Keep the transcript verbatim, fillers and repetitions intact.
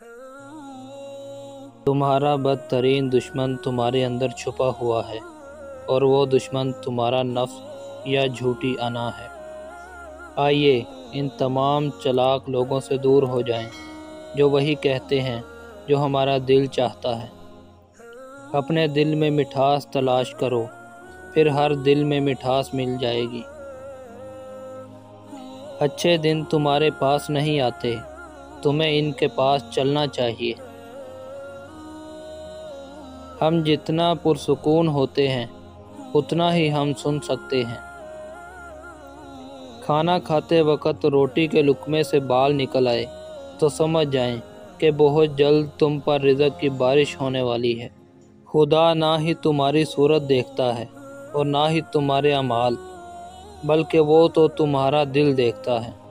تمہارا بدترین دشمن تمہارے اندر چھپا ہوا ہے، اور وہ دشمن تمہارا نفس یا جھوٹی انا ہے۔ آئیے ان تمام چلاک لوگوں سے دور ہو جائیں جو وہی کہتے ہیں جو ہمارا دل چاہتا ہے۔ اپنے دل میں مٹھاس تلاش کرو، پھر ہر دل میں مٹھاس مل جائے گی۔ اچھے دن تمہارے پاس نہیں آتے، تمہیں ان کے پاس چلنا چاہیے۔ ہم جتنا پرسکون ہوتے ہیں اتنا ہی ہم سن سکتے ہیں۔ کھانا کھاتے وقت روٹی کے لقمے سے بال نکل آئے تو سمجھ جائیں کہ بہت جلد تم پر رزق کی بارش ہونے والی ہے۔ خدا نہ ہی تمہاری صورت دیکھتا ہے اور نہ ہی تمہارے اعمال، بلکہ وہ تو تمہارا دل دیکھتا ہے۔